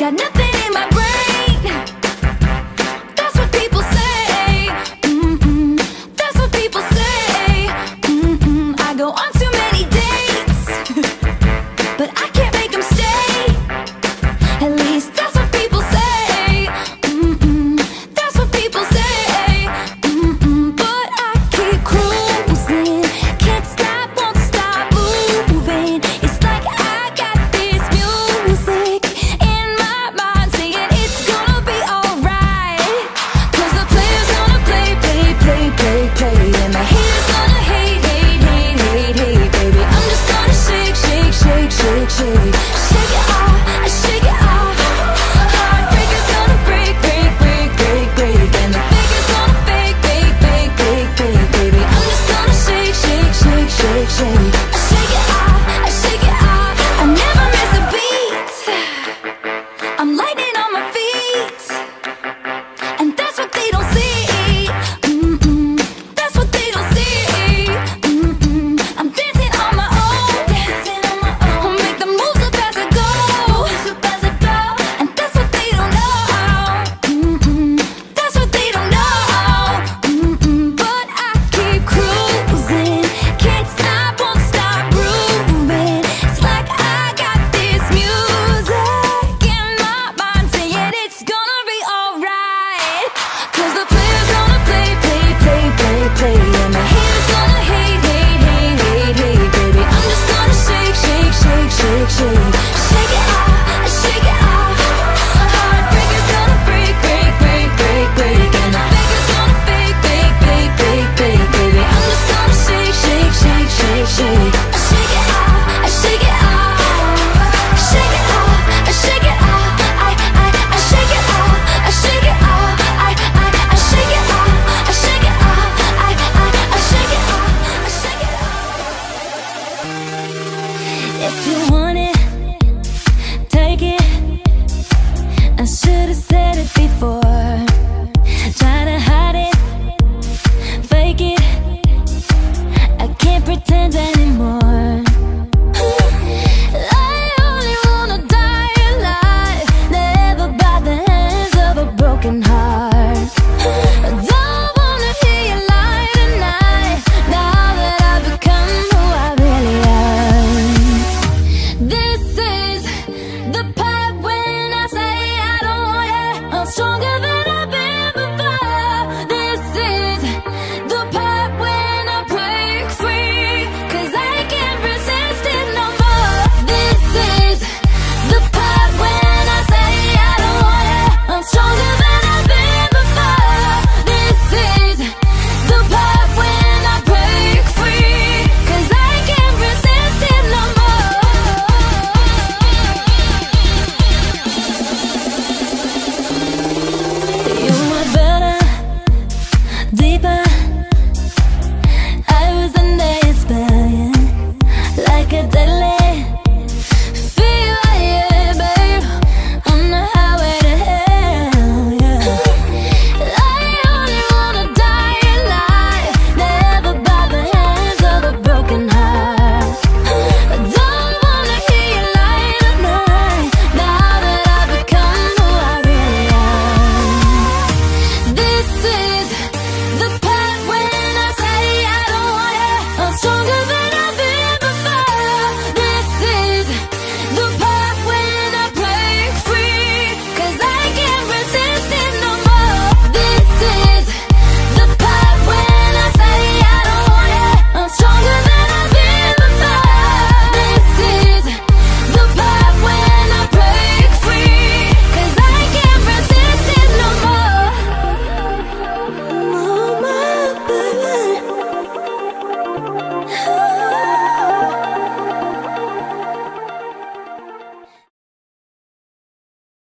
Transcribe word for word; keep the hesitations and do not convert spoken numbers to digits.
got nothing in my brain. That's what people say. Mm-mm. That's what people say. Mm-mm. I go on too many dates, but I can't make them stay. At least that's what people say. Mm-mm. That's what people say. Mm-mm. But I keep cruising, can't stop, won't stop moving. It's like I got this music in my mind saying it's gonna be alright. 'Cause the player's gonna play, play, play, play, play, and the